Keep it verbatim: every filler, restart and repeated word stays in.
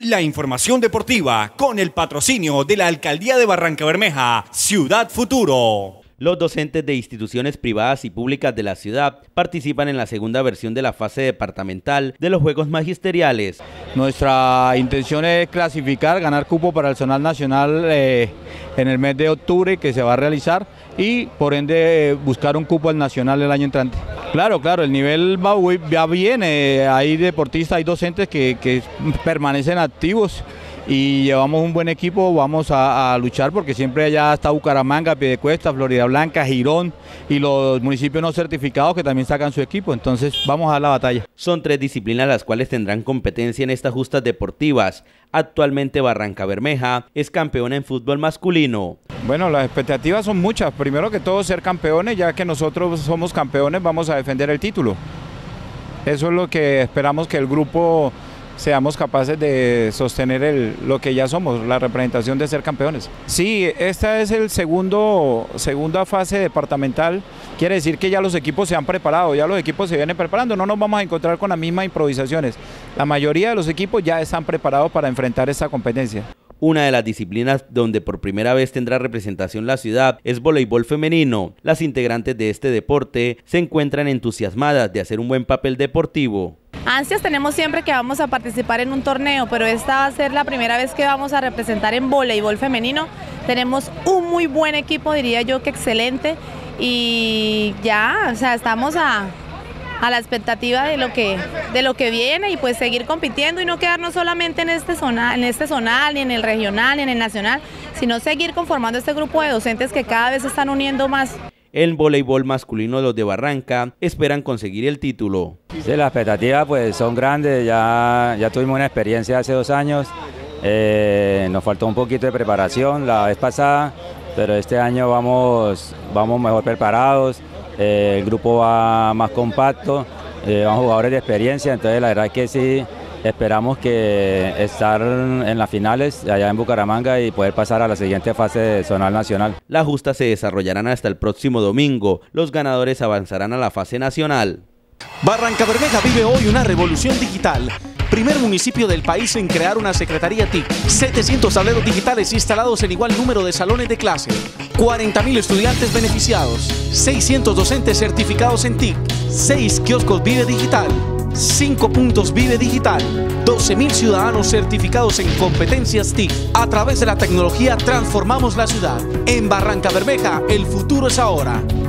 La información deportiva con el patrocinio de la Alcaldía de Barrancabermeja, Ciudad Futuro. Los docentes de instituciones privadas y públicas de la ciudad participan en la segunda versión de la fase departamental de los Juegos Magisteriales. Nuestra intención es clasificar, ganar cupo para el Zonal Nacional eh, en el mes de octubre que se va a realizar y por ende buscar un cupo al Nacional el año entrante. Claro, claro, el nivel va, va bien, eh, hay deportistas, hay docentes que, que permanecen activos y llevamos un buen equipo, vamos a, a luchar porque siempre allá está Bucaramanga, Piedecuesta, Florida Blanca, Girón y los municipios no certificados que también sacan su equipo, entonces vamos a dar la batalla. Son tres disciplinas las cuales tendrán competencia en estas justas deportivas. Actualmente Barrancabermeja es campeona en fútbol masculino. Bueno, las expectativas son muchas, primero que todo ser campeones, ya que nosotros somos campeones vamos a defender el título. Eso es lo que esperamos que el grupo seamos capaces de sostener el, lo que ya somos, la representación de ser campeones. Sí, esta es el segundo, segunda fase departamental, quiere decir que ya los equipos se han preparado, ya los equipos se vienen preparando, no nos vamos a encontrar con las mismas improvisaciones. La mayoría de los equipos ya están preparados para enfrentar esta competencia. Una de las disciplinas donde por primera vez tendrá representación la ciudad es voleibol femenino. Las integrantes de este deporte se encuentran entusiasmadas de hacer un buen papel deportivo. Ansias tenemos siempre que vamos a participar en un torneo, pero esta va a ser la primera vez que vamos a representar en voleibol femenino. Tenemos un muy buen equipo, diría yo que excelente, y ya, o sea, estamos a, a la expectativa de lo que de lo que viene y pues seguir compitiendo y no quedarnos solamente en este zonal, en este zonal, ni en el regional, ni en el nacional, sino seguir conformando este grupo de docentes que cada vez se están uniendo más. En voleibol masculino los de Barranca esperan conseguir el título. Sí, las expectativas pues son grandes, ya, ya tuvimos una experiencia hace dos años, eh, nos faltó un poquito de preparación la vez pasada, pero este año vamos, vamos mejor preparados, eh, el grupo va más compacto, eh, van jugadores de experiencia, entonces la verdad es que sí, esperamos que estar en las finales allá en Bucaramanga y poder pasar a la siguiente fase de zonal nacional. Las justas se desarrollarán hasta el próximo domingo. Los ganadores avanzarán a la fase nacional. Barrancabermeja vive hoy una revolución digital. Primer municipio del país en crear una secretaría T I C. setecientos tableros digitales instalados en igual número de salones de clase. cuarenta mil estudiantes beneficiados. seiscientos docentes certificados en T I C. seis kioscos Vive Digital. cinco puntos Vive Digital, doce mil ciudadanos certificados en competencias T I C. A través de la tecnología transformamos la ciudad. En Barrancabermeja, el futuro es ahora.